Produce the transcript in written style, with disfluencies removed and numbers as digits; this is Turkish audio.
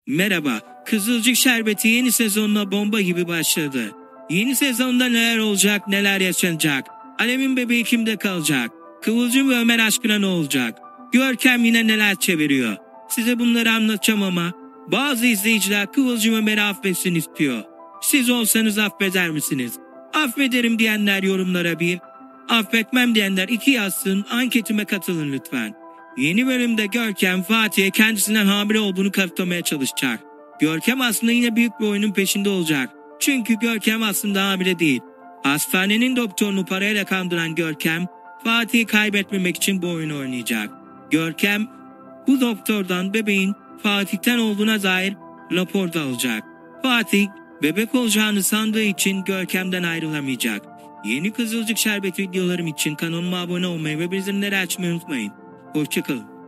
Merhaba, Kızılcık Şerbeti yeni sezonuna bomba gibi başladı. Yeni sezonda neler olacak, neler yaşanacak? Alem'in bebeği kimde kalacak? Kıvılcım ve Ömer aşkına ne olacak? Görkem yine neler çeviriyor? Size bunları anlatacağım ama bazı izleyiciler Kıvılcım Ömer'i affetsin istiyor. Siz olsanız affeder misiniz? Affederim diyenler yorumlara 1, affetmem diyenler 2 yazsın, anketime katılın lütfen. Yeni bölümde Görkem Fatih'e kendisinden hamile olduğunu kanıtlamaya çalışacak. Görkem aslında yine büyük bir oyunun peşinde olacak. Çünkü Görkem aslında hamile değil. Hastanenin doktorunu parayla kandıran Görkem, Fatih'i kaybetmemek için bu oyunu oynayacak. Görkem, bu doktordan bebeğin Fatih'ten olduğuna dair rapor da alacak. Fatih, bebek olacağını sandığı için Görkem'den ayrılamayacak. Yeni Kızılcık Şerbeti videolarım için kanalıma abone olmayı ve bildirimleri açmayı unutmayın. Hoşçakalın.